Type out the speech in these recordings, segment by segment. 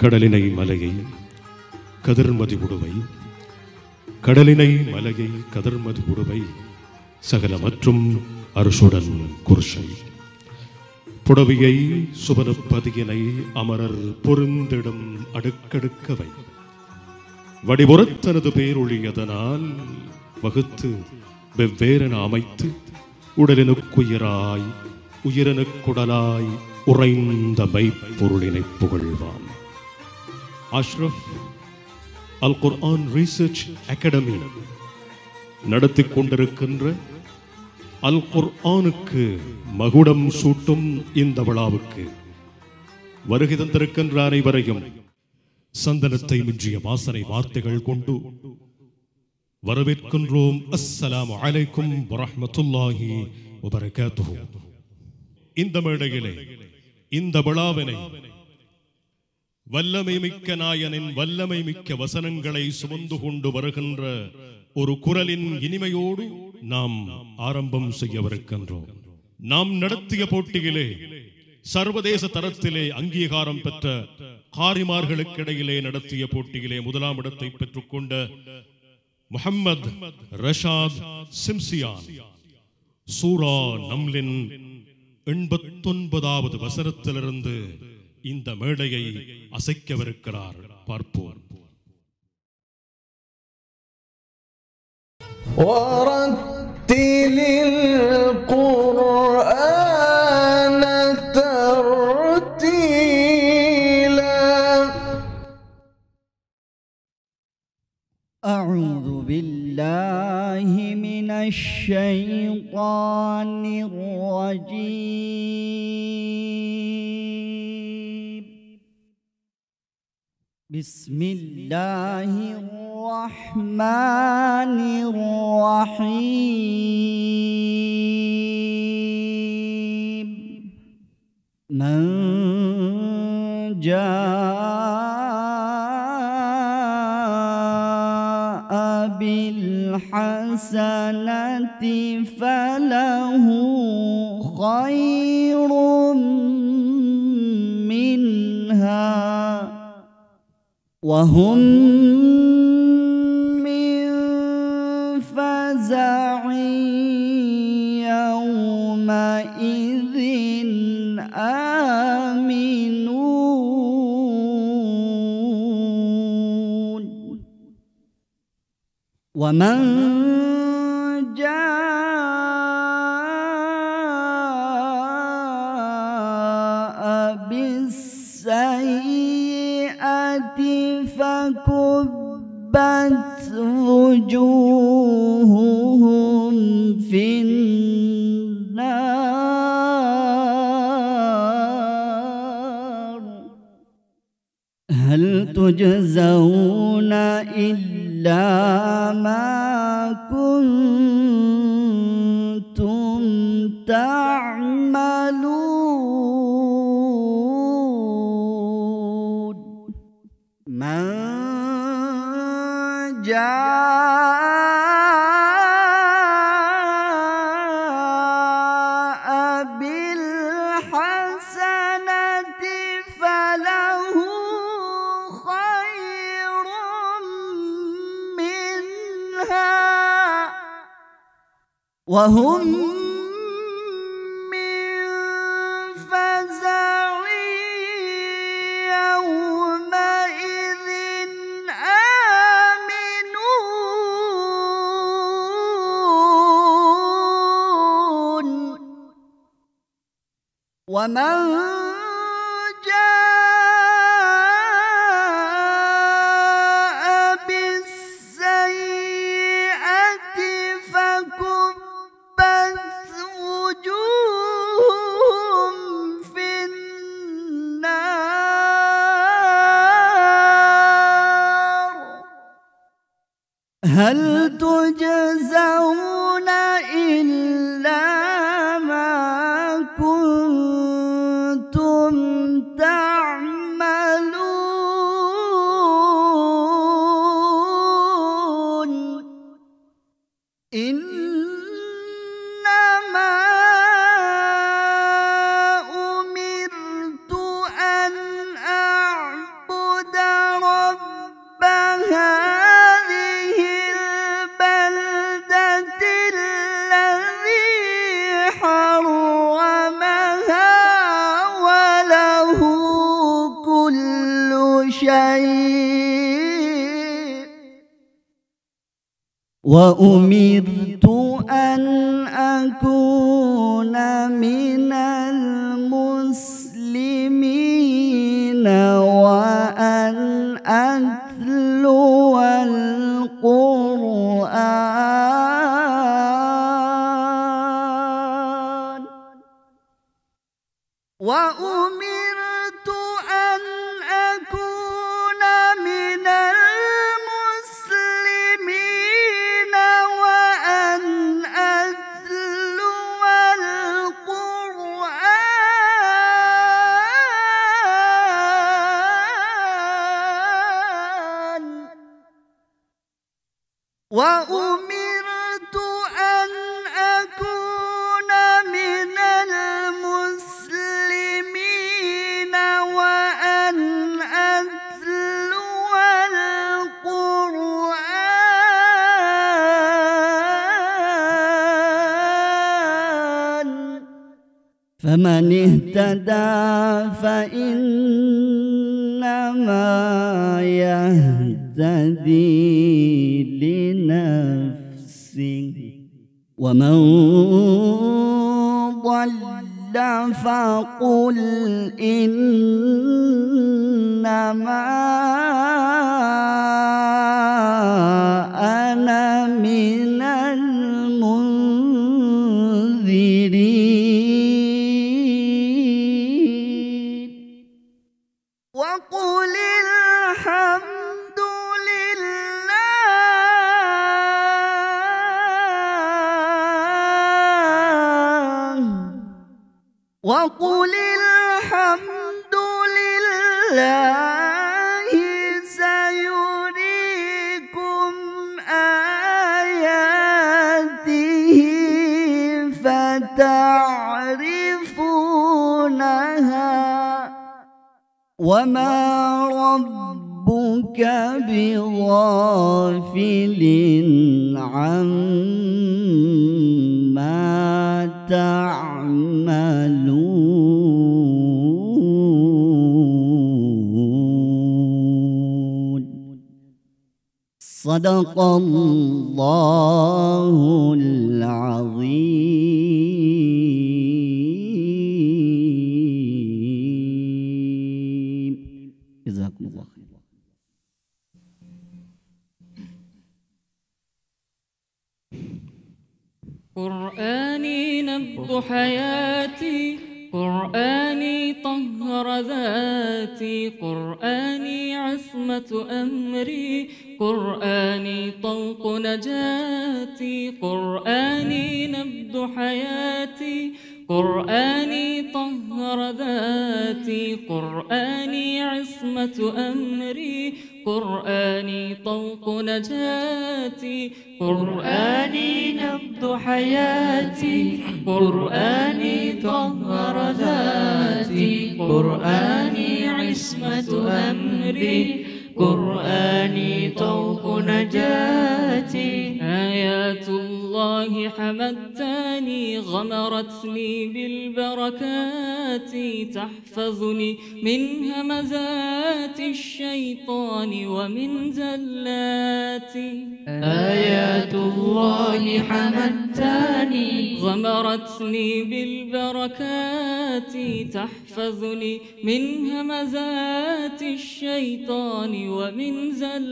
கடலினை மலையை கதிர்மதி உடுவை, கடலினை மலையை கதிர்மதி உடுவை, சகல மற்றும் அரசுடன் குர்ஷை, புடவியை சுபனப்பதியினை அமரர் பொருந்திடும் அடுக்கடுக்கவை, வடிபுறத்தனது பேரொழியதனால் வகுத்து வெவ்வேறென அமைத்து உடலினுக்குயிராய் உயிரனுக்குடலாய் உறைந்த மெய்ப்பொருளினை புகழ்வாம். அஷ்ரஃப் அல் குர்ஆன் ரிசர்ச் அகாடமி நடத்தி கொண்டிருக்கின்ற அல் குர்ஆனுக்கு மகுடம் சூட்டும் இந்த விழாவுக்கு வருகை தந்திருக்கின்ற அனைவரையும் சந்தனத்தை மிஞ்சிய வாசனை வார்த்தைகள் கொண்டு வரவேற்கின்றோம். அஸ்ஸலாமு அலைக்கும் வரஹ்மத்துல்லாஹி வபரகாத்துஹு. இந்த மேடையிலே இந்த விழாவினை வல்லமை மிக்க நாயனின் வல்லமை மிக்க வசனங்களை சுமந்து கொண்டு வருகின்ற ஒரு குரலின் இனிமையோடு நாம் ஆரம்பம் செய்யவிருக்கின்றோம். நாம் நடத்திய போட்டியிலே சர்வதேச தரத்திலே அங்கீகாரம் பெற்ற காரிமார்களுக்கு இடையிலே நடத்திய போட்டியிலே முதலாம் இடத்தை பெற்றுக்கொண்ட முஹம்மது ரஷாத் சிம்சியான் சூரா நம்லின் 89வது வசனத்திலிருந்து இந்த மேடையை அசைக்கவிருக்கிறார். பார்ப்போம். أعوذ بالله من الشيطان الرجيم. بسم الله الرحمن الرحيم. من جاء بالحسنة فله خير منها وهم من فزع يومئذ آمنون. ومن جاء بالسيئة فكبت وجوههم في النار هل تجزون إلا ما كنتم تعملون. من جاء بالحسنة فله خير منها وهم من فزع يومئذ آمنون. ومن جاء بالسيئة فكبت وجوههم في النار هل تجزون إلا ما كنتم تعملون. إنما أمرت أن أعبد وأمرت أن أكون من المسلمين وأن أتلو القرآن وأمرت أن أكون من المسلمين وأن أتلو القرآن وأمرت أن أكون من المسلمين وأن أتلو القرآن فمن اهتدى فإنما يهتدي لنفسه ومن ضل فقل إنما أنا من المنذرين وقل الحمد وقل الحمد لله سيريكم آياته فتعرفونها وما ربك بغافل عما تعملون صدق الله العظيم جزاكم الله خير. قرآني نبض حياتي قرآني طهر ذاتي قرآني عصمة أمري قرآني طوق نجاتي قرآني نبض حياتي قرآني طهر ذاتي قرآني عصمة أمري قرآني طوق نجاتي قرآني نبض حياتي قرآني طهر ذاتي قرآني عصمة أمري قرآني طوق نجاتي آيات الله حمدتني غمرتني بالبركات تحفظني من همزات الشيطان ومن زلاتي آيات الله حمدتني غمرتني بالبركات تحفظني من همزات الشيطان ومن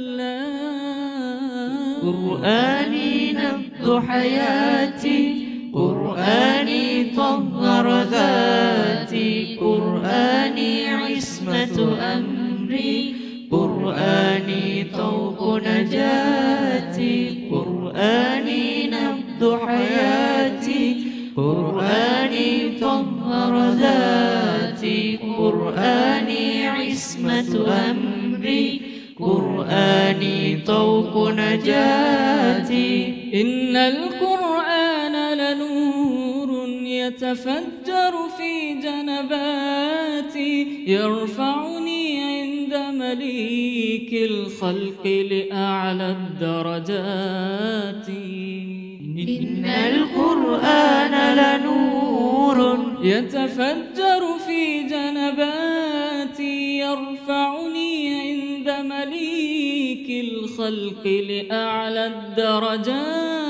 زلات قرآني نبض حياتي قرآني طهر ذاتي قرآني عصمة أمري قرآني طوق نجاتي قرآني نبض حياتي قرآني طهر ذاتي قرآني عصمة أمري قرآني طوق نجاتي إن القرآن لنور يتفجر في جنباتي يرفعني عند مليك الخلق لأعلى الدرجات إن القرآن لنور يتفجر في جنباتي يرفعني عند مليك الخلق الخلق لأعلى الدرجات.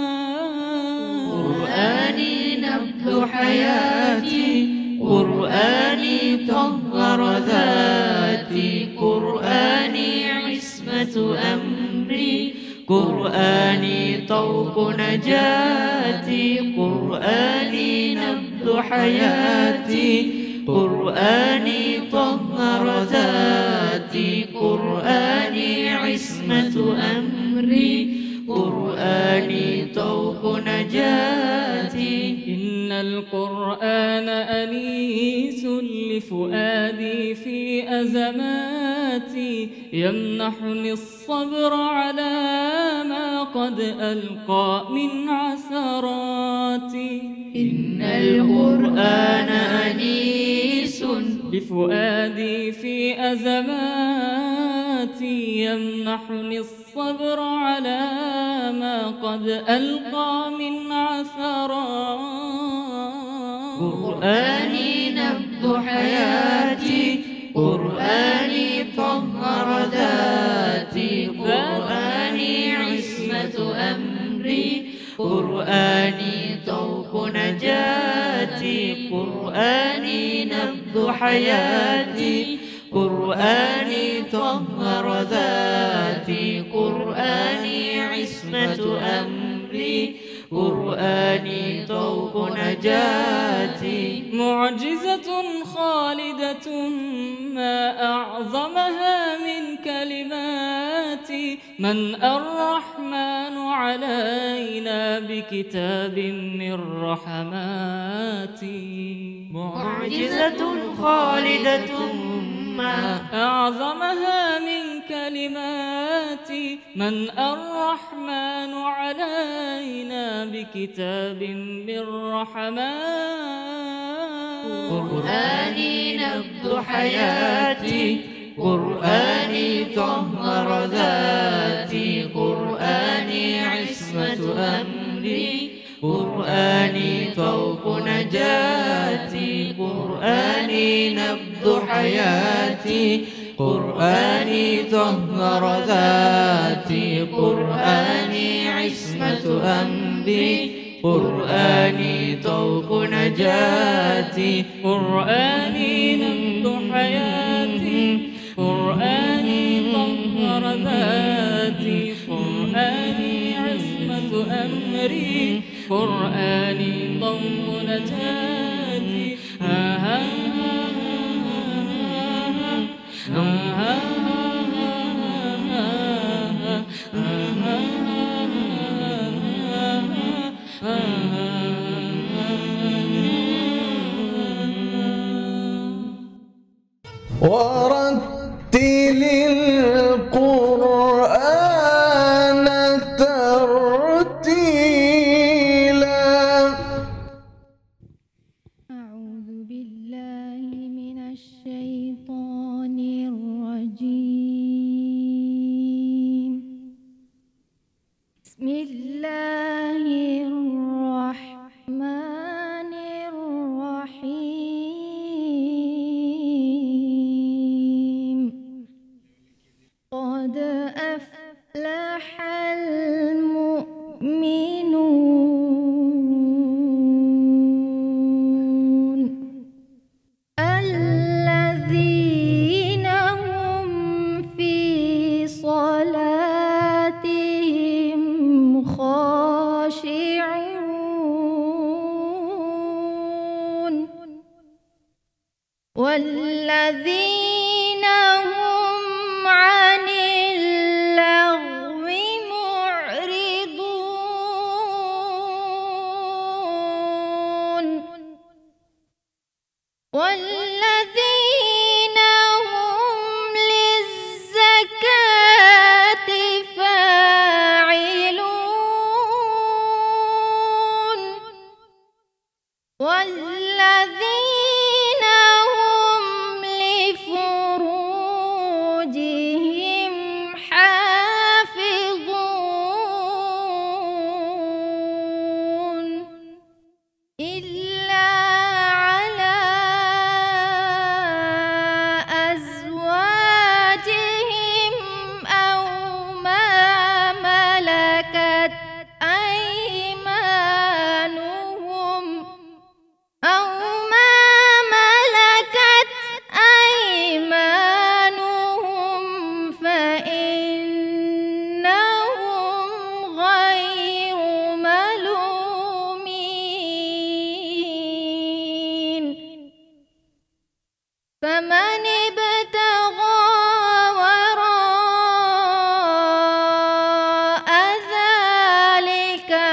قرآني نبض حياتي، قرآني طهر ذاتي، قرآني عصمة أمري، قرآني طوق نجاتي، قرآني نبض حياتي، قرآني طهر ذاتي، قرآني عصمة أمري، قرآني طوق نجاتي. إن القرآن أنيس لفؤادي في أزماتي، يمنحني الصبر على ما قد ألقى من عثراتي. إن القرآن أنيس لفؤادي في أزماتي، يمنحني الصبر على ما قد ألقى من عثراتي. قرآني نبض حياتي، قرآني طهر ذاتي، قرآني عصمة أمري، قرآني طوق نجاتي، قرآني نبض حياتي، قرآني طهر ذاتي، قرآني عصمة أمري، قرآني طوق نجاتي. معجزة خالدة ما أعظمها من كلماتي، من الرحمن علينا بكتاب من رحماتي. معجزة خالدة ما أعظمها من كلماتي، من الرحمن علينا بكتاب من رحماتي. قرآني نبض حياتي، قرآني طهر ذاتي، قرآني عصمة أمري، قرآني طوق نجاتي، قرآني نبض حياتي، قرآني طهر ذاتي، قرآني عصمة أمري، قرآني طوق نجاتي. قرآني نبض حياتي، قرآني طهر ذاتي، قرآني عصمة أمري، قرآني طوق نجاتي. ورتل القرآن ترتيلا. أعوذ بالله من الشيطان الرجيم. بسم الله الرحمن الرحيم. قد أفلح المؤمنون الذين هم في صلاتهم خاشعون والذين هم عن اللغو معرضون والذين هم للزكاة فاعلون والذين هم لفروجهم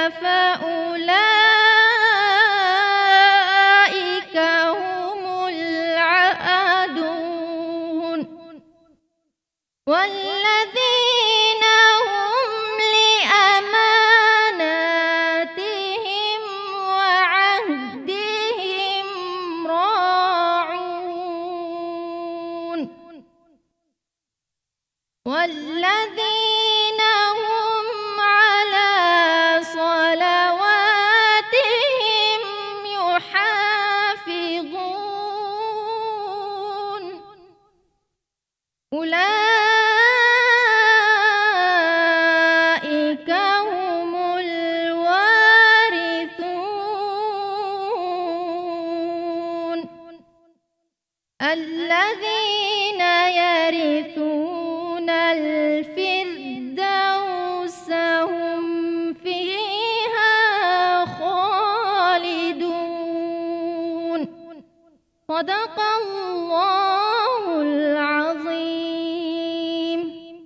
فأولئك هم العادون والذين هم لأماناتهم وعهدهم راعون والذين هم على صلواتهم يحافظون أولئك هم الوارثون الذين يرثون الفردوس هم فيها خالدون صدق الله العظيم.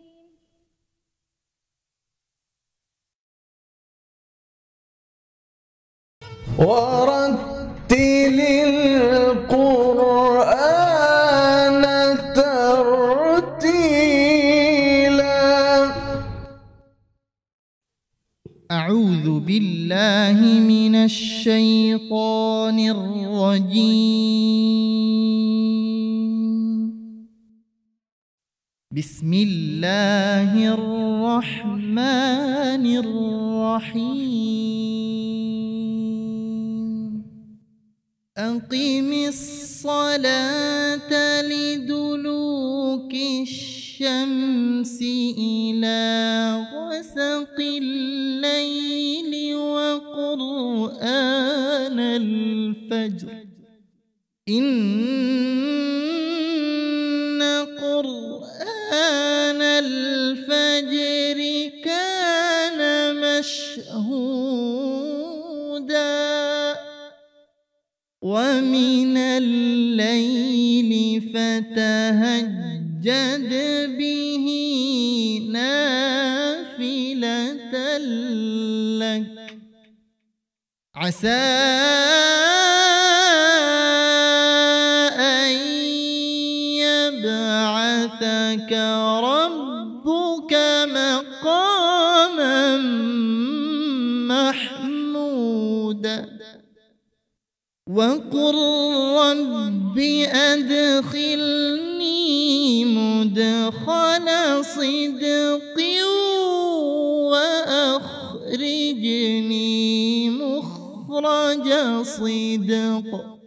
ورتل القرآن ترتيلا. أعوذ بالله من الشيطان الرجيم. بسم الله الرحمن الرحيم. أقم الصلاة لدلوك الشمس إلى غسق الليل وقرآن الفجر إن قرآن الفجر كان مشهودا ومن الليل فتهجد به نافلة لك عسى أن يبعثك ربك مقاما محمودا وقل رب أدخلني مدخل صدق وأخرجني مخرج صدق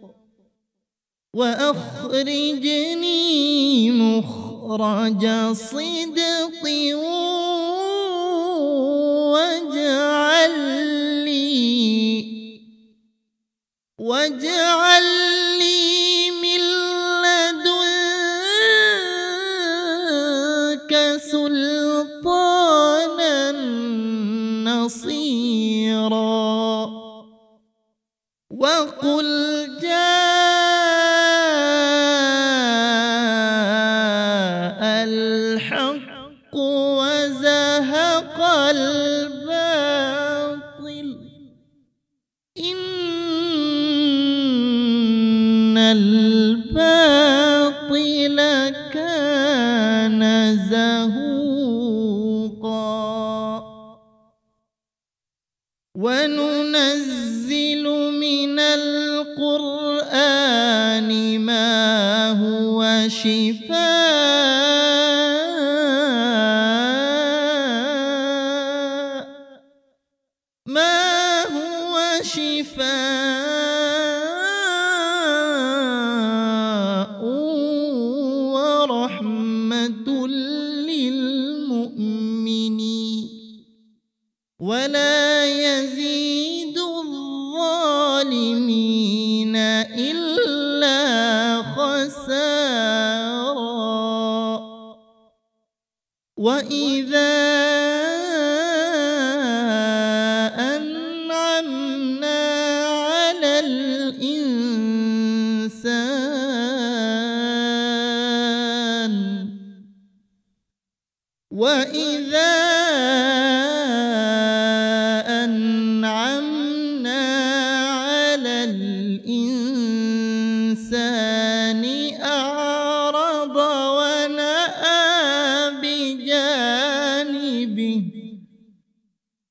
واجعل لي من لدنك سلطانا نصيرا وقل جاء الحق وزهق الباطل إن الباطل كان زهوقا وننزل من القرآن ما هو شفاء ورحمة للمؤمنين ولا يزيد الظالمين إلا خسارا وإذا أنعمنا على الإنسان وإذا أنعمنا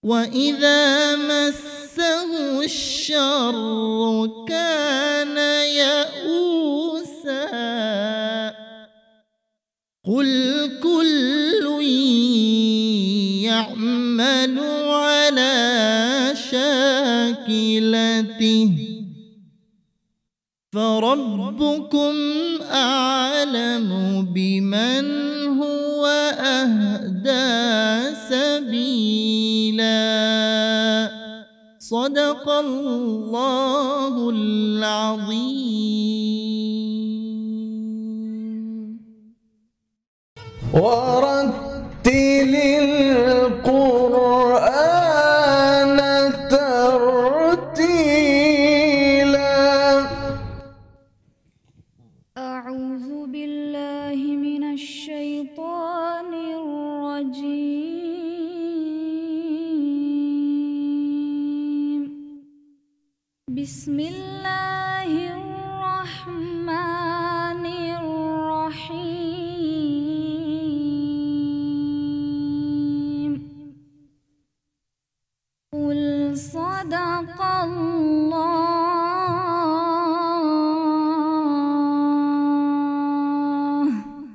وإذا مسه الشر كان يئوسا قل كل يعمل على شاكلته فربكم أعلم بمن هو أهدى سبيلا صدق الله العظيم. ورتل القرآن ترتيلا. أعوذ بالله من الشيطان الرجيم. بسم الله الرحمن الرحيم. قل صدق الله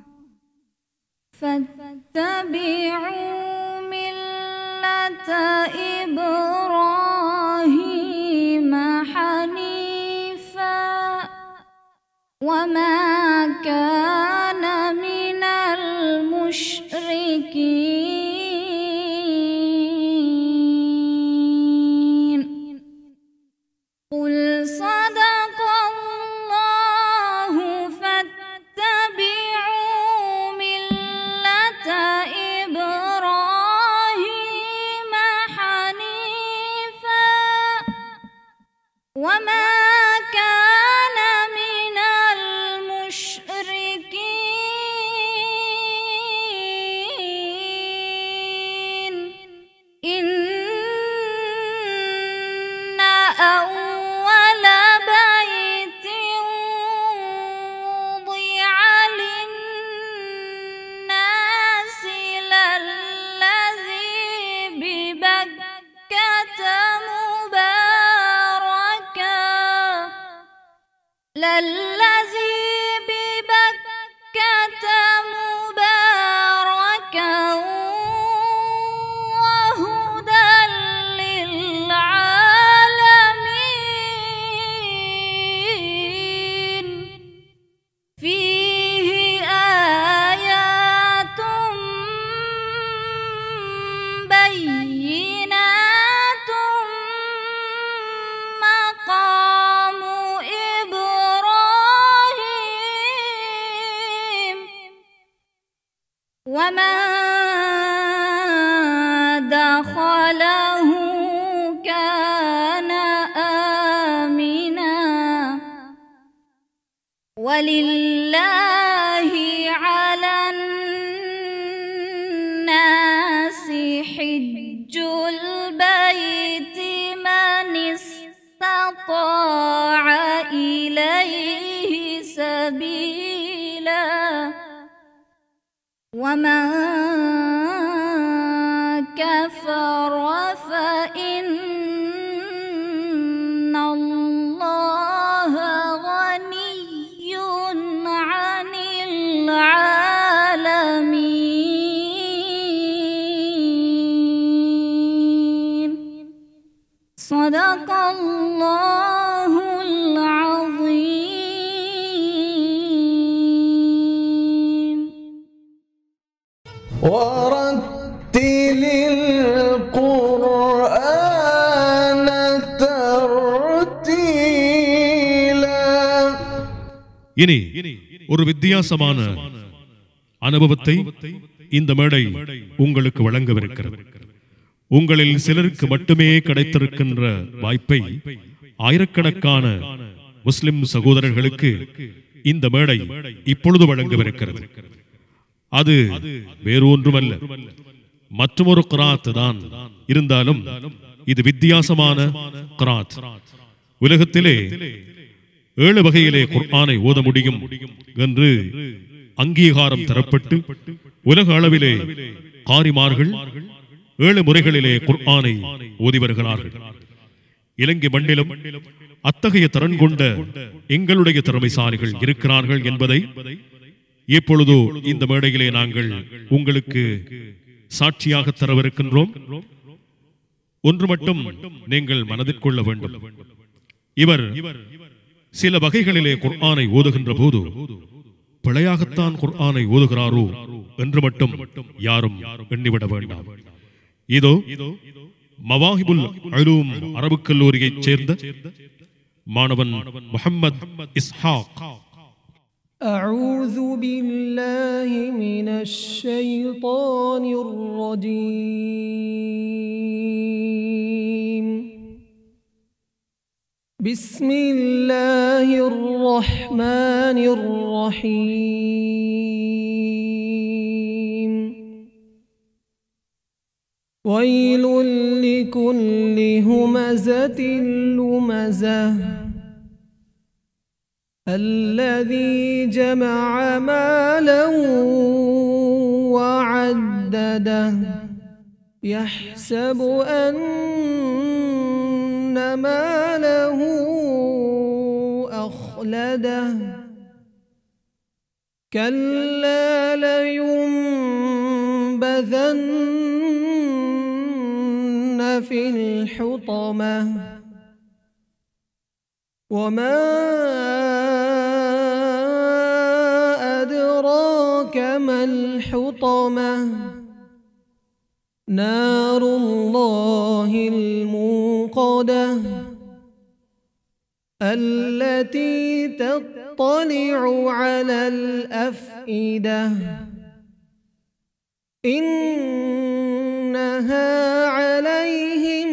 فاتبعوا ملة إبراهيم حنيفا وما كان من المشركين. قل صدق الله فاتبعوا ملة إبراهيم حنيفا وما كان من المشركين. إن أول بيت وضع للناس للذي ببكة مباركا وهدى للعالمين. فيه آيات بينات مقام إبراهيم ومن دخله كان آمنا ولله على الناس حج البيت من استطاع إليه سبيلا ومن كفر فإن الله غني عن العالمين. صدق الله العظيم. ورتل القرآن ترتيلا. இனி ஒரு வித்தியாசமான அனுபவத்தை இந்த மேடை உங்களுக்கு வழங்கவிருக்கிறது. உங்களில் சிலருக்கு மட்டுமே கிடைத்திருக்கின்ற வாய்ப்பை ஆயிரக்கணக்கான முஸ்லிம் சகோதரர்களுக்கு இந்த மேடை இப்பொழுது வழங்கவிருக்கிறது. அது வேறு ஒன்றுமல்ல, மற்றொரு கிராத் தான். இருந்தாலும் இது வித்தியாசமான கிராத். உலகத்திலே 7 வகையிலே குர்ஆனை ஓத முடியும் என்று அங்கீகாரம் தரப்பட்டு உலக அளவிலே காரிமார்கள் 7 முறைகளிலே குர்ஆனை ஓதி வருகிறார்கள். இலங்கை மண்ணிலும் அத்தகைய திறன் கொண்ட எங்களுடைய திறமைசாலிகள் இருக்கிறார்கள் என்பதை இப்பொழுது இந்த மேடையிலே நாங்கள் உங்களுக்கு சாட்சியாக தரவிருக்கின்றோம். ஒன்று மட்டும் நீங்கள் மனதில் கொள்ள வேண்டும். இவர் சில வகைகளிலே குர்ஆனை ஓதுகின்ற போது பிழையாகத்தான் குர்ஆனை ஓதுகிறாரோ என்று மட்டும் யாரும் எண்ணிவிட வேண்டாம். இதோ மவாஹிபுல் உலூம் அரபுக் கல்லூரியைச் சேர்ந்த மாணவன் முஹம்மத் இஸ்ஹாக். أعوذ بالله من الشيطان الرجيم. بسم الله الرحمن الرحيم. ويل لكل همزة لمزة الذي جمع مالا وعدده يحسب أن ماله أخلده كلا لينبذن في الحطمة وما أدراك ما الحطمة نار الله الموقدة التي تطلع على الأفئدة إنها عليهم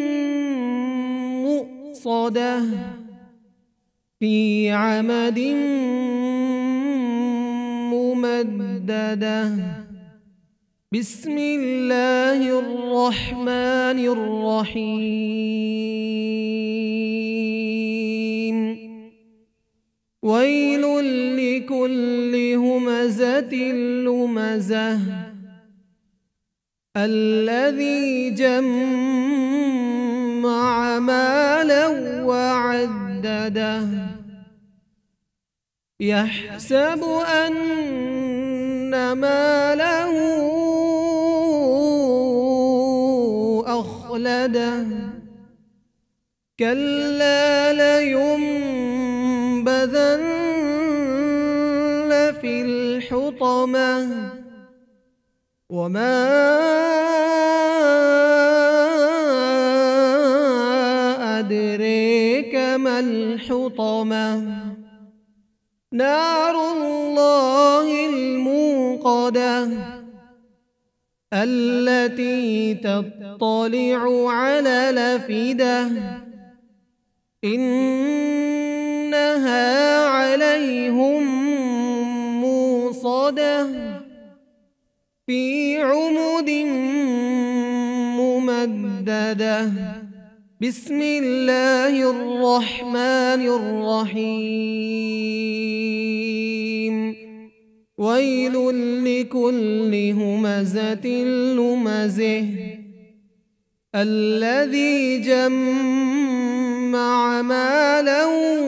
مؤصدة في عمد ممددة. بسم الله الرحمن الرحيم. ويل لكل همزة لمزة الذي جمع مالا وعدده يحسب أن ماله أخلده كلا لينبذن في الحطمة وما أدريك ما الحطمة نار الله الموقدة التي تطلع على الأفئدة إنها عليهم موصدة في عمد ممددة. بسم الله الرحمن الرحيم. ويل لكل همزة لمزة الذي جمع مالا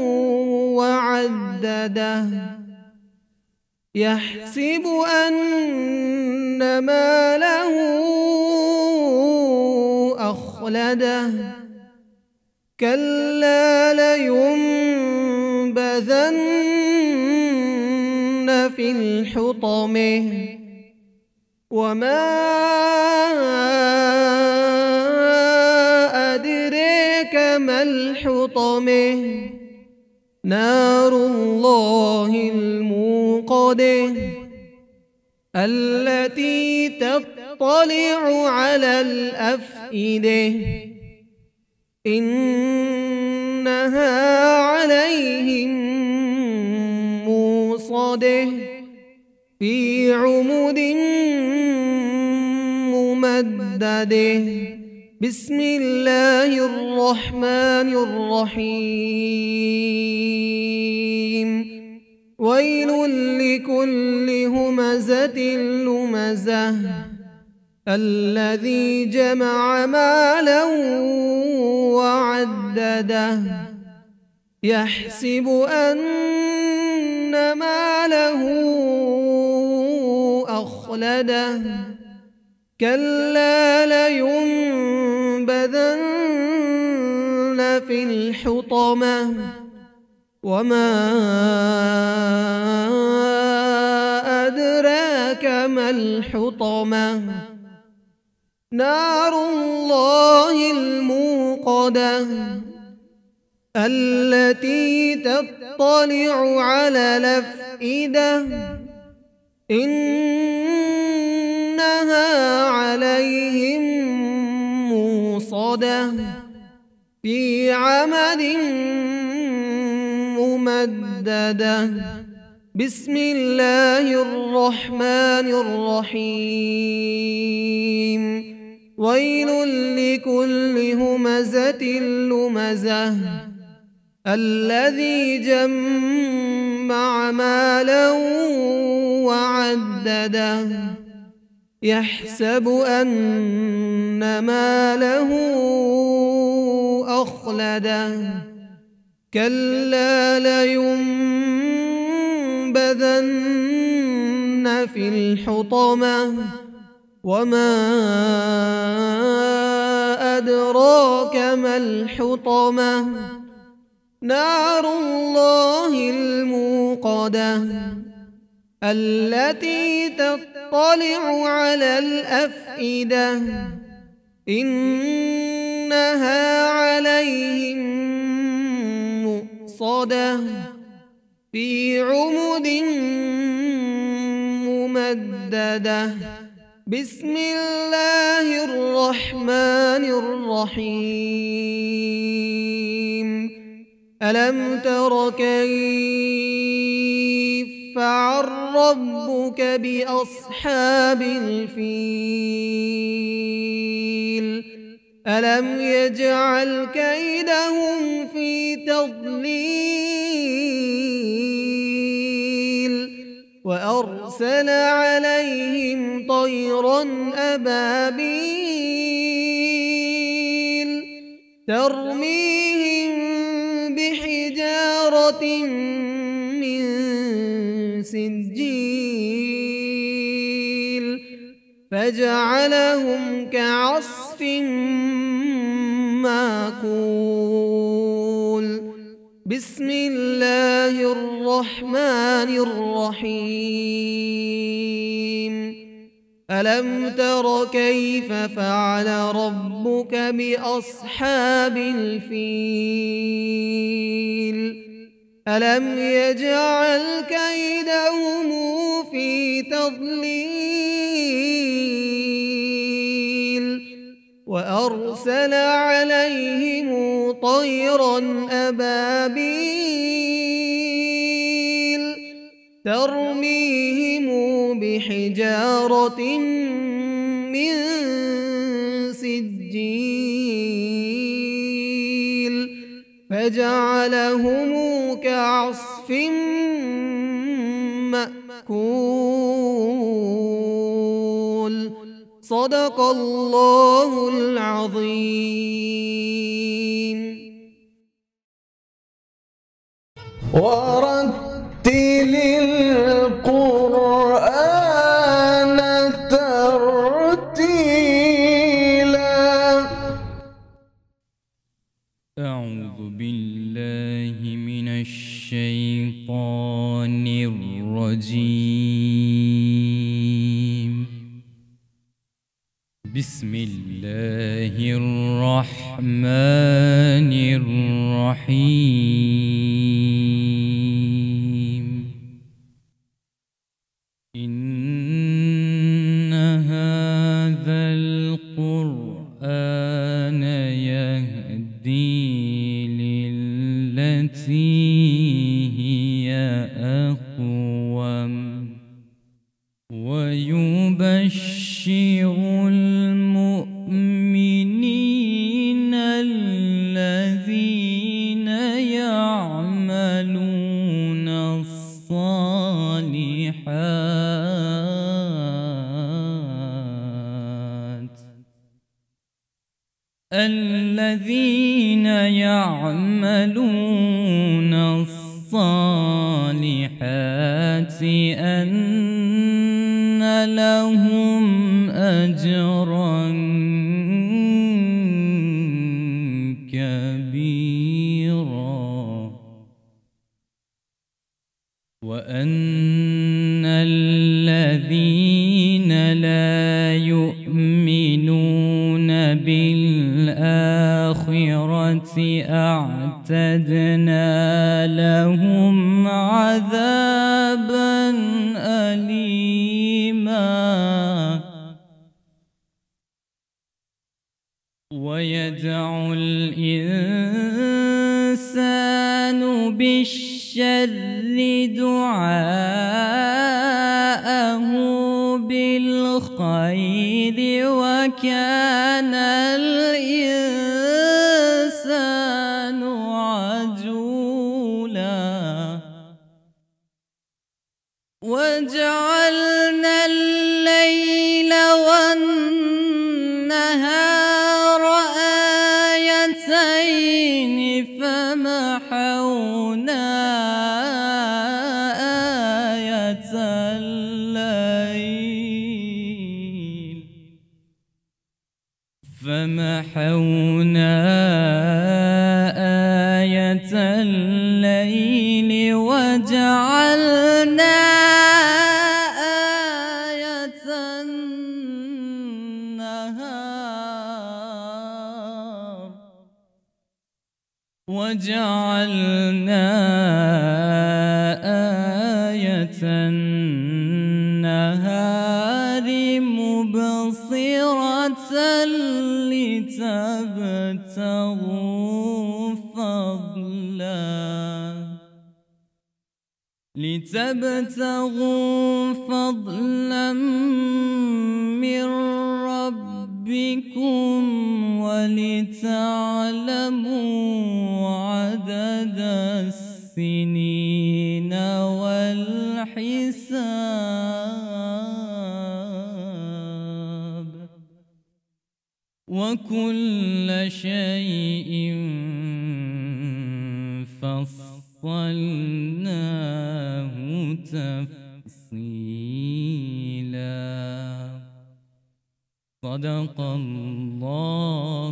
وعدده يحسب أن ماله أخلده كلا لينبذن في الحطمة وما أدريك ما الحطمة نار الله الموقدة التي تطلع على الأفئدة إنها عليهم موصدة في عمد ممددة. بسم الله الرحمن الرحيم. ويل لكل همزة لمزة الذي جمع مالا وعدده يحسب أن ماله أخلده كلا لينبذن في الحطمة وما أدراك ما الحطمة نار الله الموقدة التي تطلع على الأفئدة إنها عليهم موصدة في عمد ممددة بسم الله الرحمن الرحيم ويل لكل همزة لمزة الذي جمع مالا وعدده يحسب أن ماله أخلده كلا لينبذن في الحطمة وما أدراك ما الحطمة نار الله الموقدة التي تطلع على الأفئدة إنها عليهم مؤصدة في عمد ممددة بسم الله الرحمن الرحيم ألم تر كيف فعل ربك بأصحاب الفيل ألم يجعل كيدهم في تضليل وأرسل عليهم طيرا أبابيل ترميهم بحجارة من سجيل فجعلهم كعصف مأكول بسم الله الرحمن الرحيم ألم تر كيف فعل ربك بأصحاب الفيل ألم يجعل كيدهم في تضليل وأرسل عليهم طيرا أبابيل ترميهم بحجارة من سجيل فجعلهم كعصف مأكول صدق الله العظيم ورتل القرآن ترتيلا أعوذ بالله من الشيطان الرجيم بسم الله الرحمن الرحيم إن هذا القرآن يهدي للتي هي أقوم ويبشر المؤمنين الذين يعملون الصالحات الذين يعملون الصالحات أن لهم أجرا كبيرا وأن الذين لا يؤمنون بالآخرة أعتدنا لهم عذابا أليما ويدعو الإنسان بالشر دعاءه بالخير وكان الإنسان عجولا وجعلنا الليل والنهار آيتين فمحونا آية الليل وجعلنا آية النهار مبصرة لتبتغوا فضلا من ربكم ولتعلموا عدد السنين والحساب وكل شيء فصلناه تفصيلا صدق الله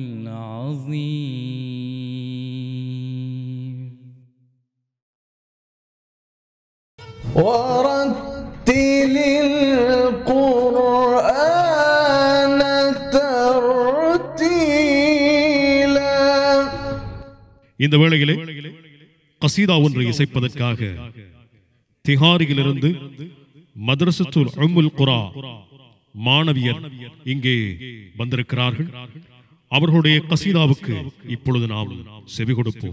العظيم ورتل القرآن ترتيلا. இந்த வேளையிலே கசீதா ஒன்று இசைப்பதற்காக திஹாரியிலிருந்து மதரசத்துல் உம்முல் குரா மாணவியர் இங்கே வந்திருக்கிறார்கள். அவர்களுடைய கசீதாவுக்கு இப்பொழுது நாம் செவி கொடுப்போம்.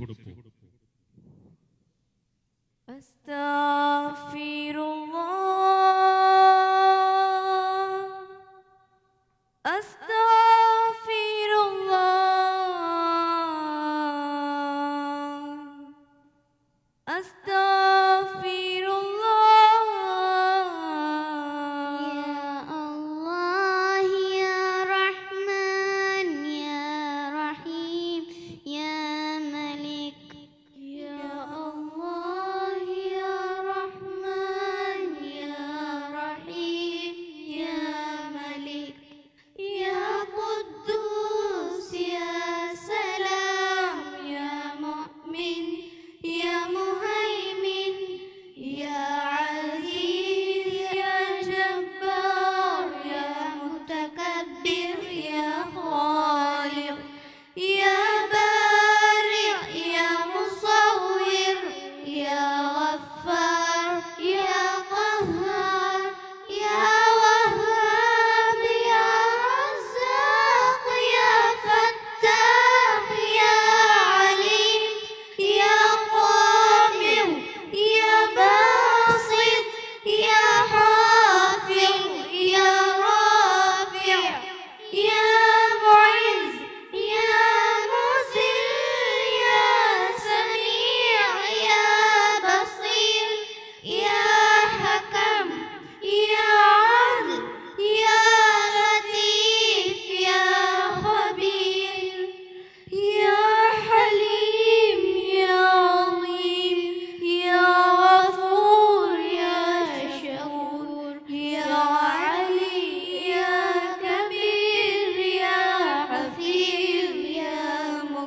يا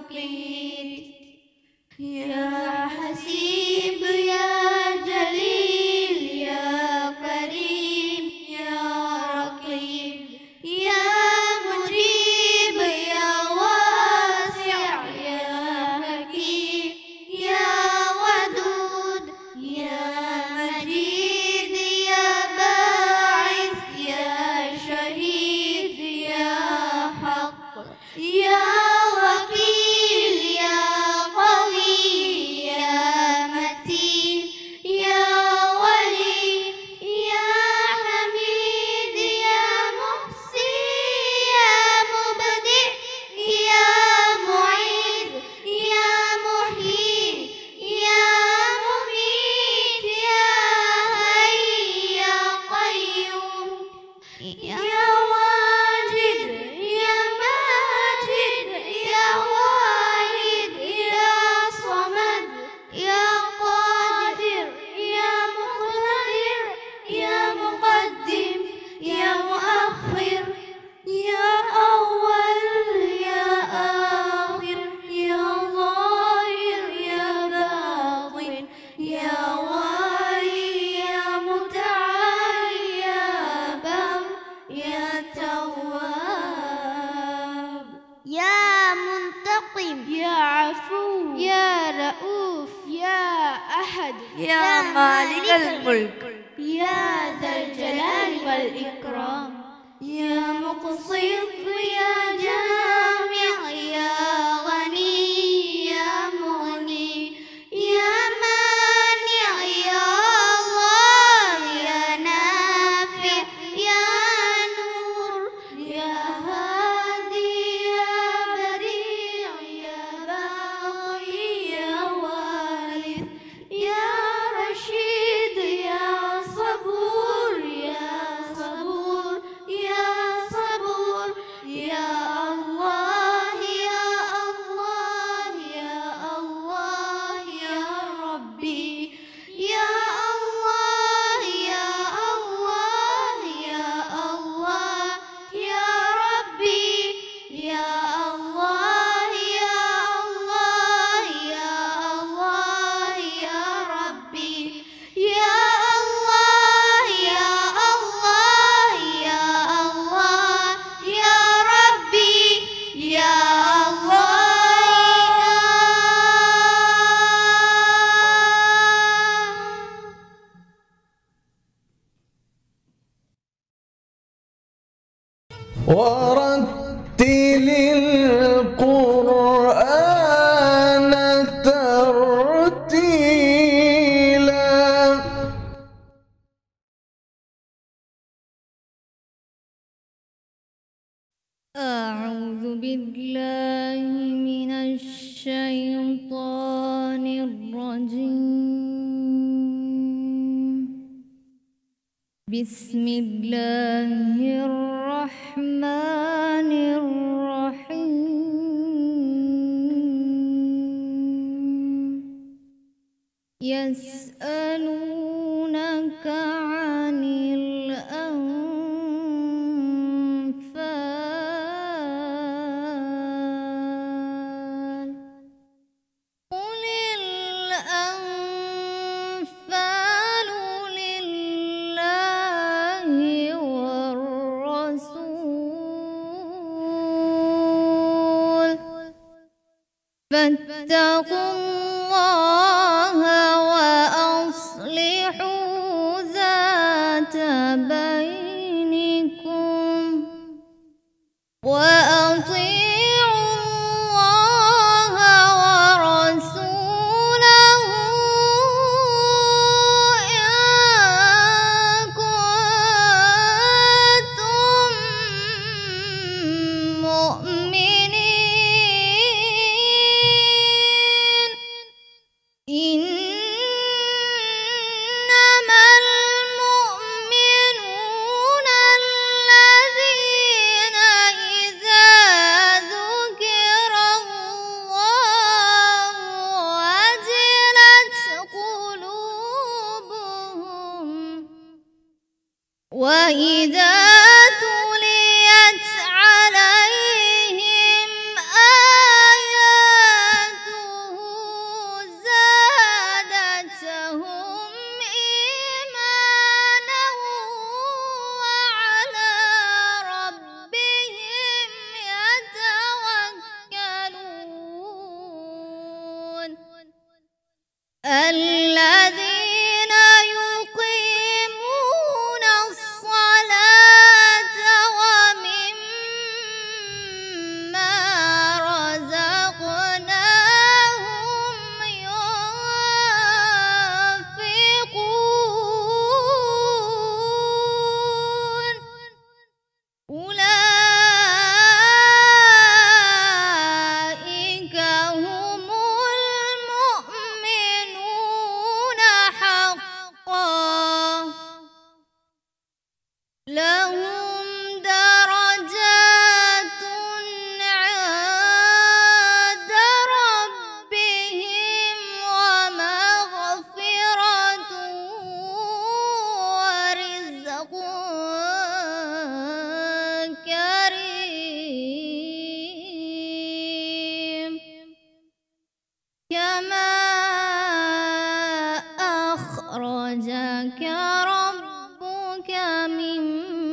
وقيت يا حسيب يا جليل يا كريم يا رقيب يا مجيب يا واسع يا حكيم يا ودود يا مجيد يا باعث يا شهيد يا حق يا وكيل يا قوي يا متين يا ولي يا حميد يا محصي يا مبدئ يا معيد يا محيي يا مميت يا حي يا قيوم يا واجد يا ماجد يا واحد يا صمد يا قادر يا مقتدر يا مقدم يا مؤخر يا أول يا آخر يا ظاهر يا باطن يا والي يا متعالي يا بر يا تواب يا منتقم يا عفو يا رؤوف يا أحد يا مالك الملك يا ذا الجلال والإكرام يا مقسط يا جامع يا غني يا مغني يا مانع يا الله يا نافع يا نور يا هادي يا بديع يا باقي يا وارث يا رشيد يا صبور يا صبور يا صبور يا الله يا الله يا الله يا ربي يا الله يا الله يا الله يا ربي يا الله يا الله يا الله يا ربي يا الله يا الله يا الله يا ربي يا الله ورتل القرآن ترتيلا. أعوذ بالله من الشيطان الرجيم. بسم الله الرحمن الرحيم. يسألونك عن الأنفال قل الأنفال لله والرسول فاتقوا الله وأصلحوا ذات بينكم وأطيعوا الله ورسوله إن كنتم مؤمنين. الذين يقيمون الصلاة ومما رزقناهم ينفقون أولئك هم المؤمنون حقا لهم درجات عند ربهم ومغفرة ورزق كريم كما أخرجك ربك من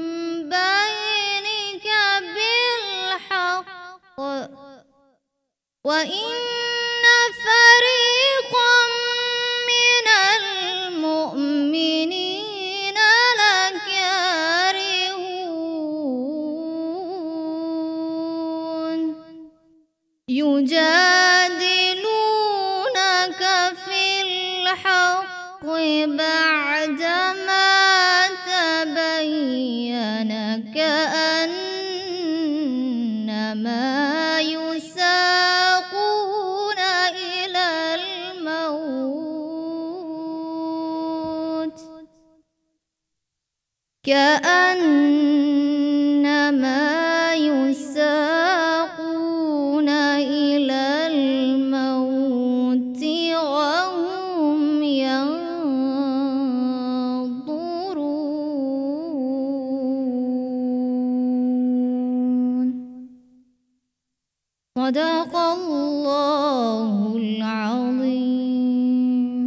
بينك بالحق وإن فريقا من المؤمنين لكارهون يجادلونك في الحق بعدما تبين كأنما يساقون إلى الموت كأنما يساقون إلى الموت وهم ينظرون صدق الله العظيم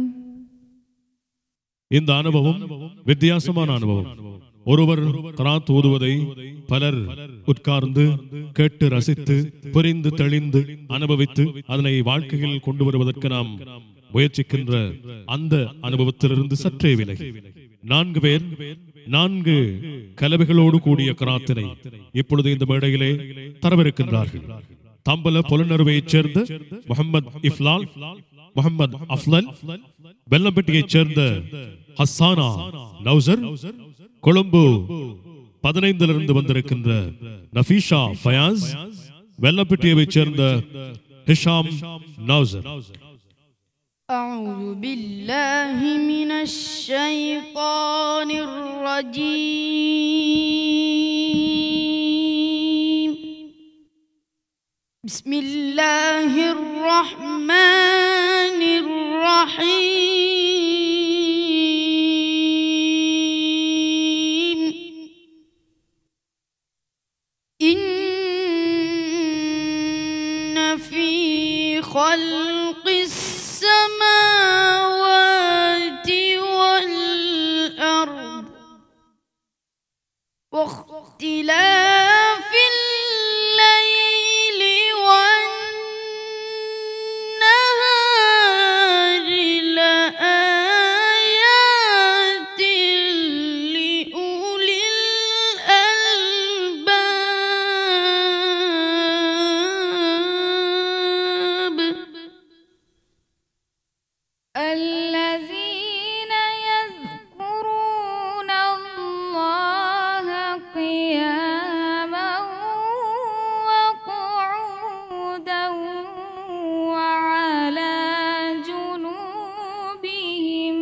இந்த அனுபவம் வித்தியாசமான அனுபவம். ஒருவர் கராத் ஓதுவதை பலர் உட்கார்ந்து கேட்டு ரசித்து புரிந்து தெளிந்து அனுபவித்து அதனை வாழ்க்கையில் கொண்டு வருவதற்கு நாம் முயற்சிக்கின்ற அந்த அனுபவத்திலிருந்து சற்றே விலகி 4 பேர் 4 கலவைகளோடு கூடிய கராத்தினை இப்பொழுது இந்த மேடையிலே தரவிருக்கின்றார்கள். தம்பல புலனறுவையைச் சேர்ந்த முகமது இஃப்லால், முகமது அஃப்லல், வெள்ளம்பட்டியைச் சேர்ந்த ஹஸ்ஸானா நௌசர், கொழும்பு 15 வந்திருக்கின்ற நஃபீஷா ஃபயாஸ், வெள்ளம்பட்டியைச் சேர்ந்த ஹிஷாம் நௌசர். أعوذ بالله من الشيطان الرجيم بسم الله الرحمن الرحيم إن في خلق السماوات والأرض واختلاف الليل والنهار لآيات لأولي الألباب الذين يذكرون الله قياما وقعودا وعلى جنوبهم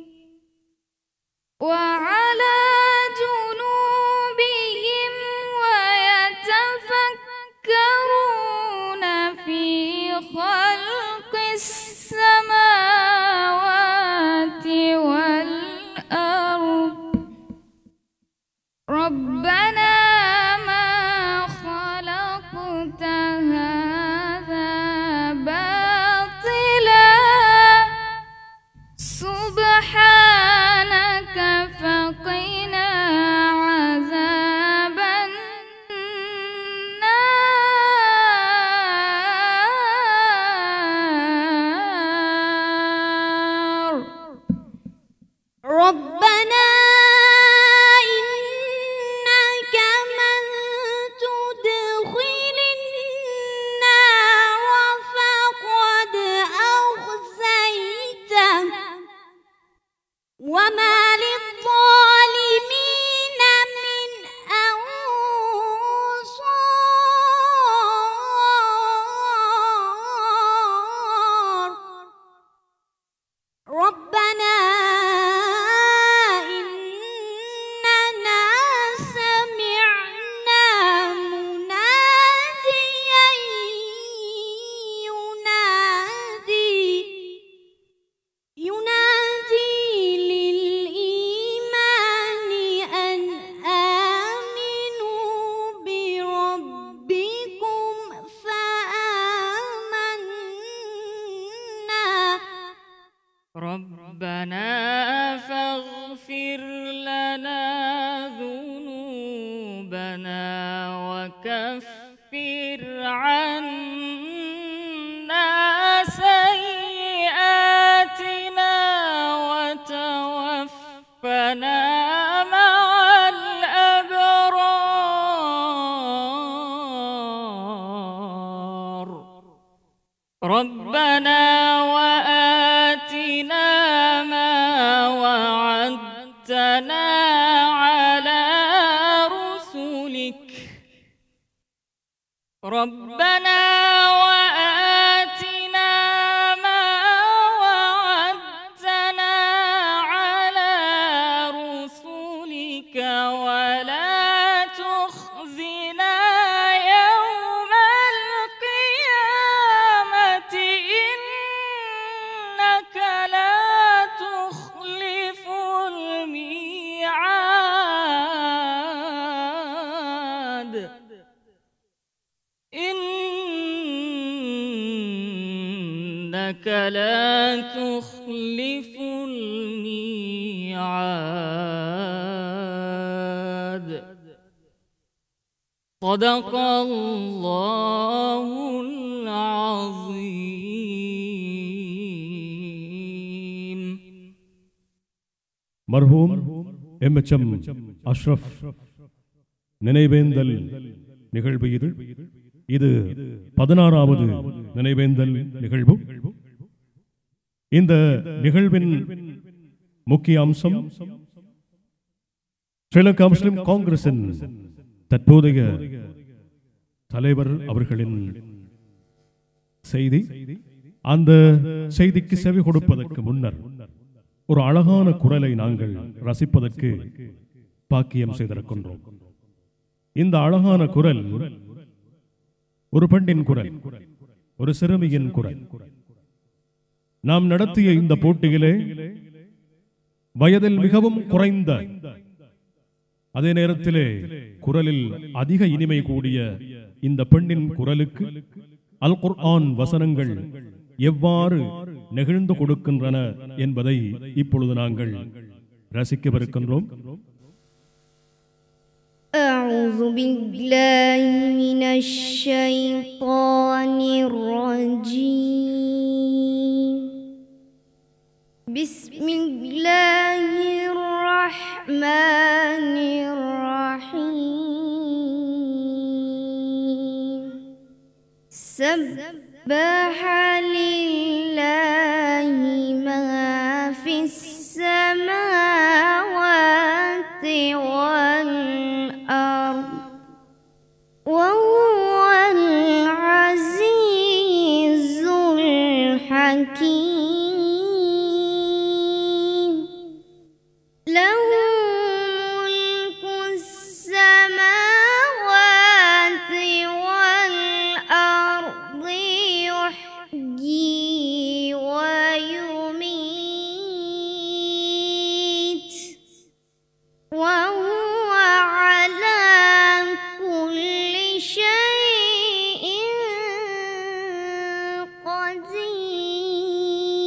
ويتفكرون في خلق السماوات والأرض ربنا ما خلقت هذا باطلا سبحانك فقنا عذاب النار. ربنا فاغفر لنا ذنوبنا وكفر عنا سيئاتنا وتوفنا مع الأبرار ربنا وآتنا ما وعدتنا على رسلك ربنا وآتنا ما وعدتنا على رسلك ولا تخزنا يوم القيامة إنك لا تخلف الميعاد إنك لا تخلف الميعاد صدق الله العظيم மர்ஹூம் எம் அஷ்ரஃப் நினைவேந்தல் நிகழ்வு இது 16வது நினைவேந்தல் நிகழ்வு. இந்த நிகழ்வின் முக்கிய அம்சம் ஸ்ரீலங்கா முஸ்லிம் காங்கிரசின் தற்போதைய தலைவர் அவர்களின் செய்தி. அந்த செய்திக்கு செவி கொடுப்பதற்கு முன்னர் ஒரு அழகான குரலை நாங்கள் ரசிப்பதற்கு பாக்கியம் செய்திருக்கின்றோம். இந்த அழகான குரல் ஒரு பெண்ணின் குரல், ஒரு சிறுமியின் குரல். நாம் நடத்திய இந்த போட்டியிலே வயதில் மிகவும் குறைந்த, அதே நேரத்திலே குரலில் அதிக இனிமை கூடிய இந்த பெண்ணின் குரலுக்கு அல் குர்ஆன் வசனங்கள் எவ்வாறு நெகிழ்ந்து கொடுக்கின்றன என்பதை இப்பொழுது நாங்கள் ரசிக்கவிருக்கின்றோம். أعوذ بالله من الشيطان الرجيم بسم الله الرحمن الرحيم سبح لله ما في السماوات والأرض وهو العزيز الحكيم له ملك السماوات والأرض يحيي ويميت وهو على كل شيء قدير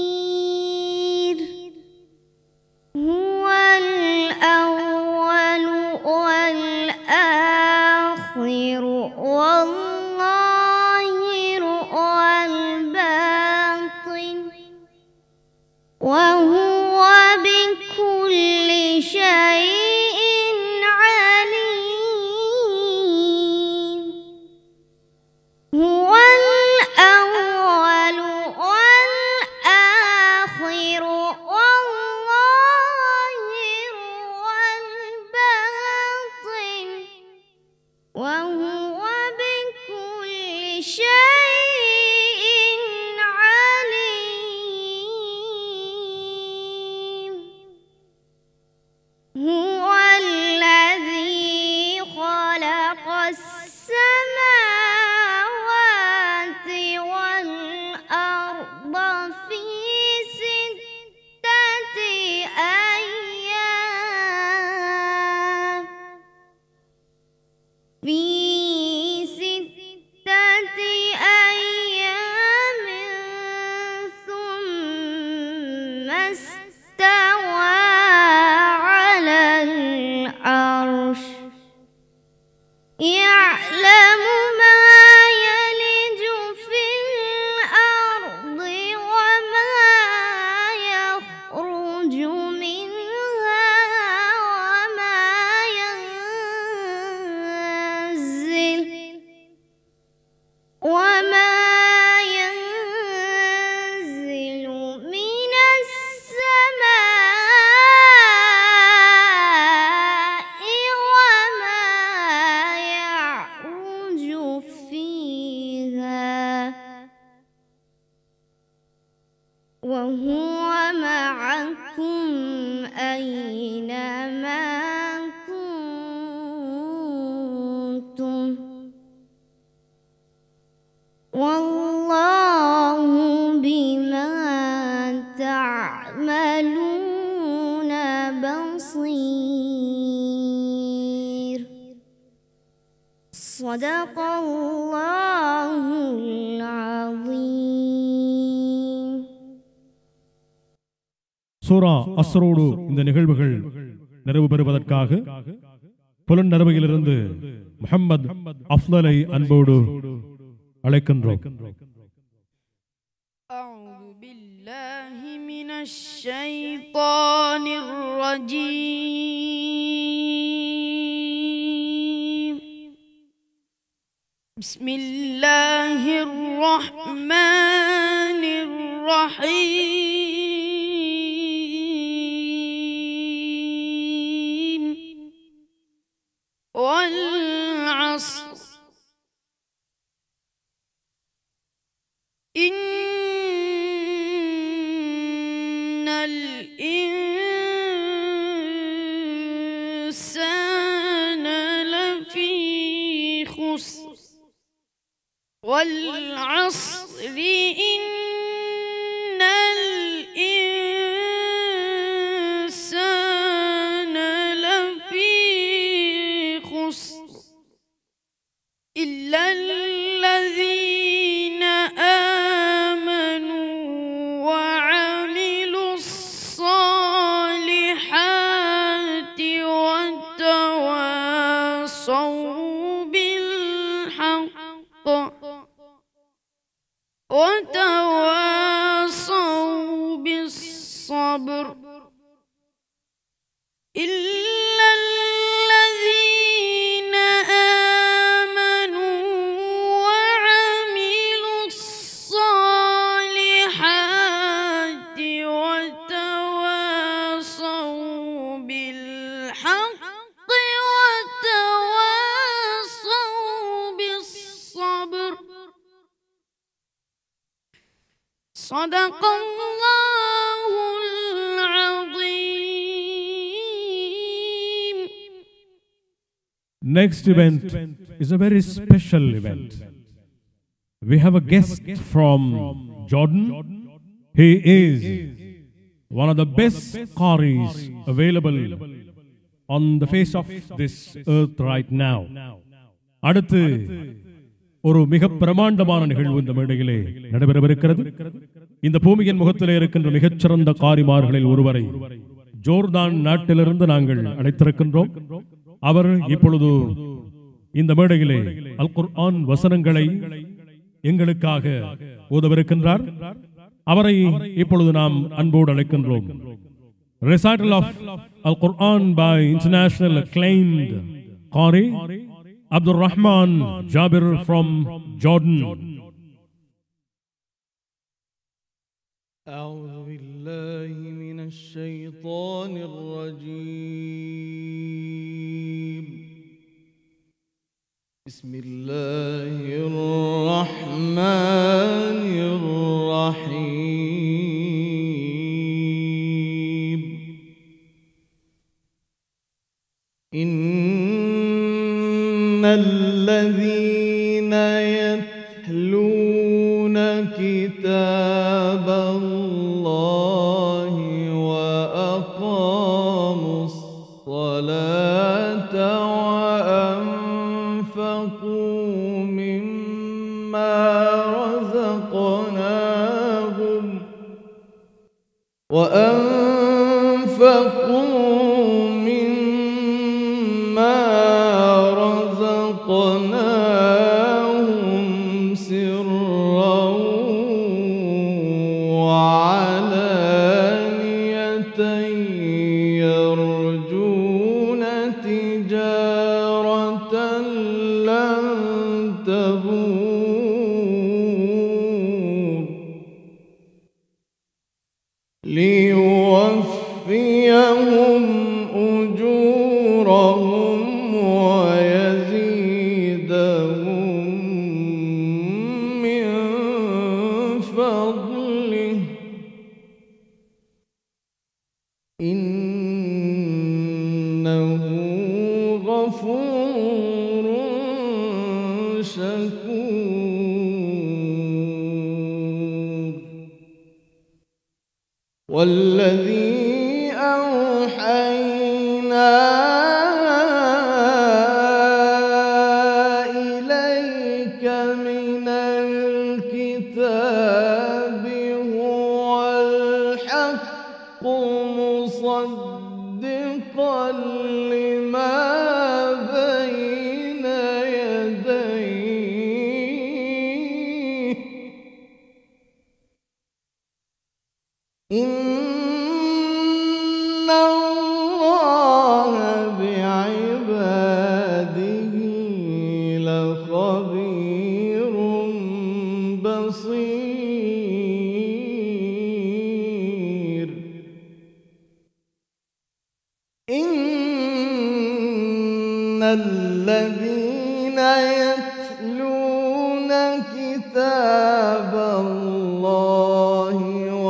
وهو معكم أينما كنتم والله بما تعملون بصير. صدق الله العظيم. சூரா அஸ்ரோடு இந்த நிகழ்வுகள் நிறைவு பெறுவதற்காக புலனறுவையிலிருந்து முஹம்மது அஃலலை அன்போடு அழைக்கின்றோம். أعوذ بالله من الشيطان الرجيم. بسم الله الرحمن الرحيم. والعصر إن الإنسان لفي خسر والعصر إن الإنسان لفي خسر إلا الذين آمنوا وعملوا الصالحات وتواصوا بالحق وتواصوا بالصبر. إلا الذين آمنوا وعملوا الصالحات وتواصوا بالحق وتواصوا بالصبر. صدق الله العظيم. Next event is a very special event. We have a guest from Jordan. He is one of the best qaris available on the face of this earth right now. அடுத்து ஒரு மிக பிரமாண்டமான நிகழ்வு இந்த மேடையிலே நடைபெறவிருக்கிறது. இந்த பூமியின் முகத்திலே இருக்கின்ற மிகச்சிறந்த காரிமார்களில் ஒருவரை ஜோர்தான் நாட்டிலிருந்து நாங்கள் அழைத்திருக்கின்றோம். அவர் இப்பொழுது இந்த மேடையிலே அல் குர்ஆன் வசனங்களை எங்களுக்காக ஓதவிருக்கின்றார். அவரை இப்பொழுது நாம் அன்போடு அழைக்கின்றோம். Recital of Al Quran by international acclaimed Qari Abdul Rahman Jabir from Jordan. أعوذ بالله من الشيطان الرجيم. بسم الله الرحمن الرحيم. إن الذين يتلون كتاب الله وأقاموا الصلاة وأنفقوا مما رزقناهم سرا وعلانية يرجون تجارة لن تبور ليوفيهم أجورهم ويزيدهم من فضله إنه غفور شكور والذي أوحينا إليك من الكتاب هو الحق مصدقا لما بين يديه إن الله بعباده لخبير بصير إن الذين يتلون كتاب الله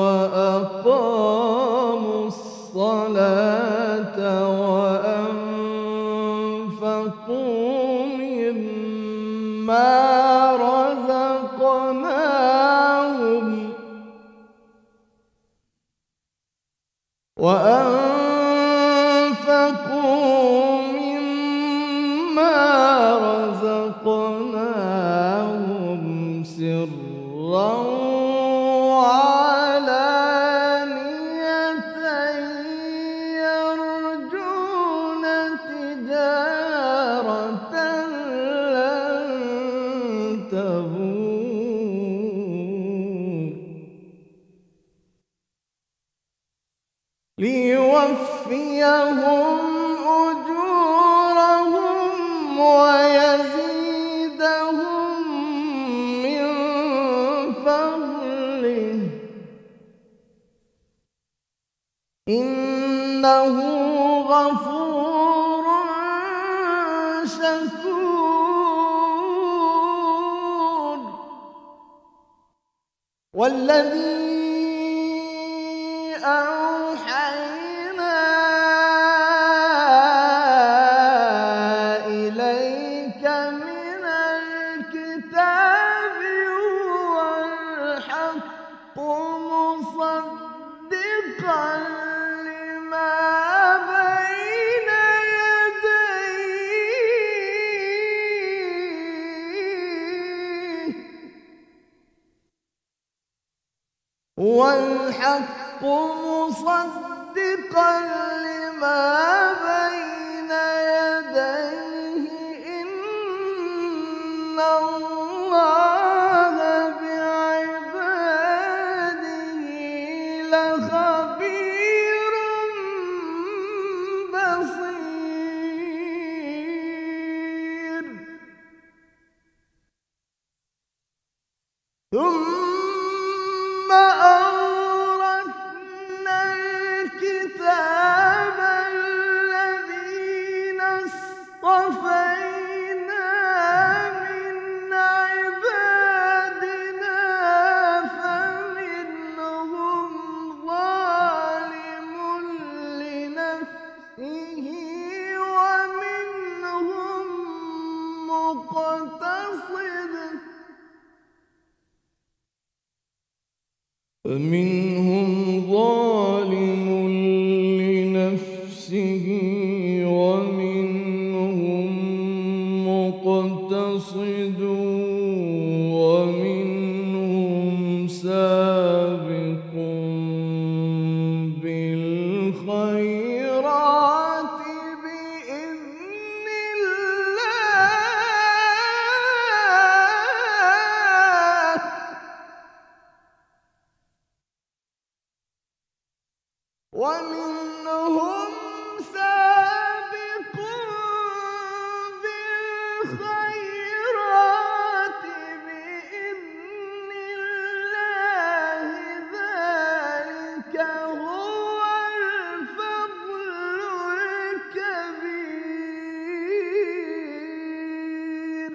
وأقاموا الصلاة وأنفقوا مما رزقناهم سرا وعلانية يرجون تجارة لن تبور ليوفيهم أجورهم ويزيدهم من فضله إنه غفور شكور والذي أوحينا إليك من الكتاب هو الحق مصدقا لما بين يديه والحق مصدقا لما بين يديه إن الله بعباده لخبير بصير ثم أورثنا الكتاب الذين اصطفينا من عبادنا فمنهم ظالم لنفسه ومنهم مقتصد فمنهم ظالم لنفسه ومنهم مقتصد ومنهم سابق بالخيرات بإذن الله ومنهم سابق بالخيرات بإذن الله ذلك هو الفضل الكبير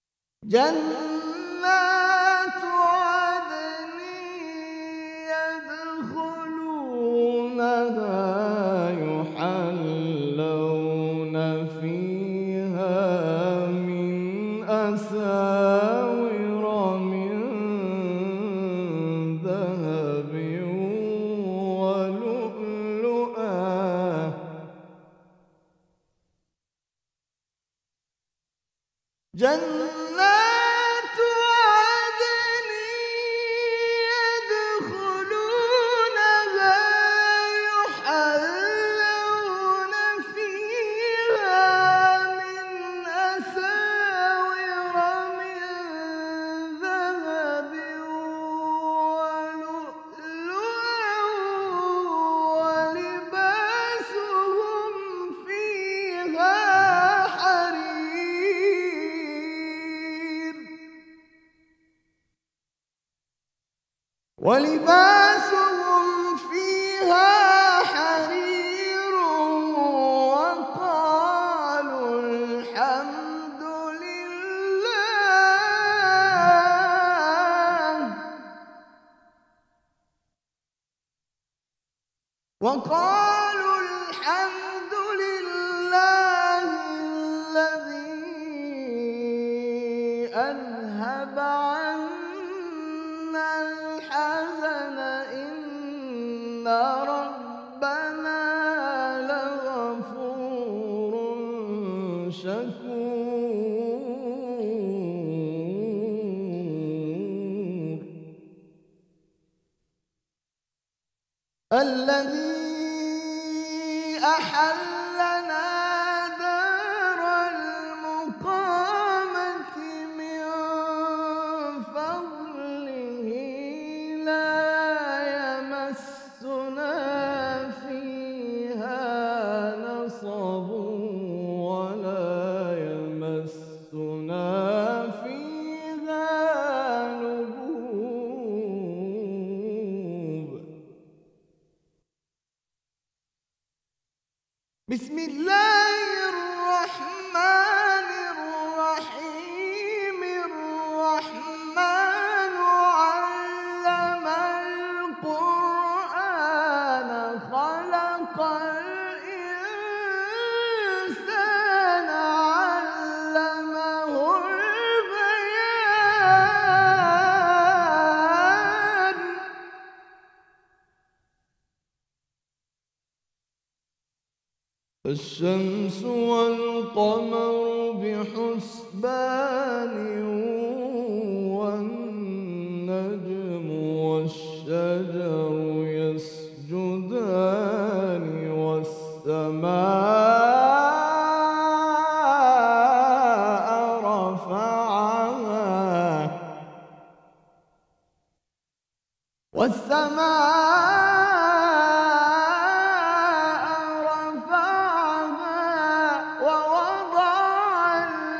جنات عدن يدخلونها جنات عدن يدخلونها يحلون فيها من أساور من ذهب ولؤلؤا ولباسهم فيها حرير وقالوا الحمد لله الذي أذهب عنا الحزن إن ربنا لغفور شكور الذي أحلنا دار المقامة من فضله لا يمسنا فيها نصب ولا يمسنا فيها لغوب بسم الله الرحمن الرحيم الرحمن علم القرآن خلق الإنسان علمه البيان الشمس والقمر بحسبان والنجم والشجر يسجدان والسماء رفعها ووضع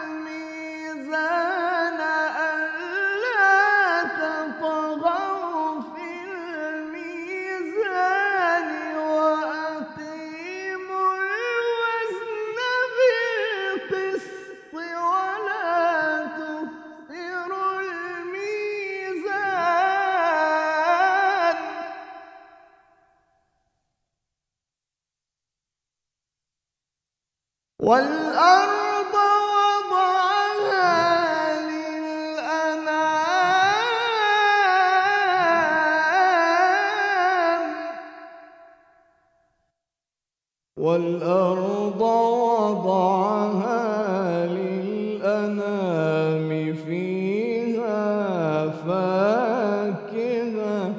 الميزان ألا تطغوا في الميزان وأقيموا الوزن بالقسط ولا تخسروا الميزان والأرض وضعها للأنام فيها فاكهة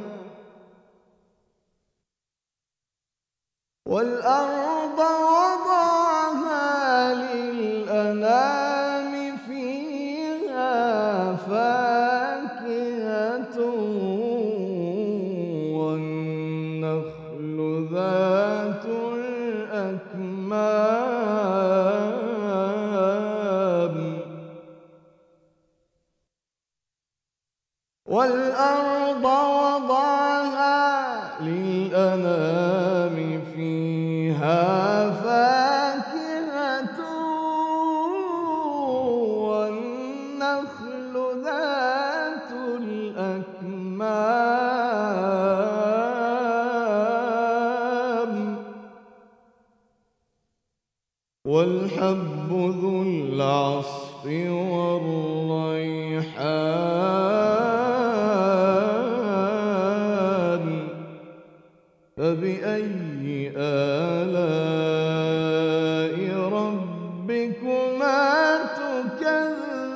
والأرض وضعها للأنام فيها فاكهة والنخل ذات الأكمام والأرض وضعها للأنام فيها فاكهة والنخل ذات الأكمام والحب ذو العصف والريحان فبأي آلاء ربكما تكذبان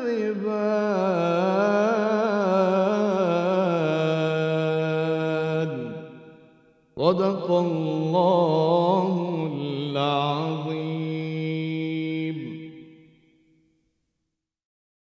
صدق الله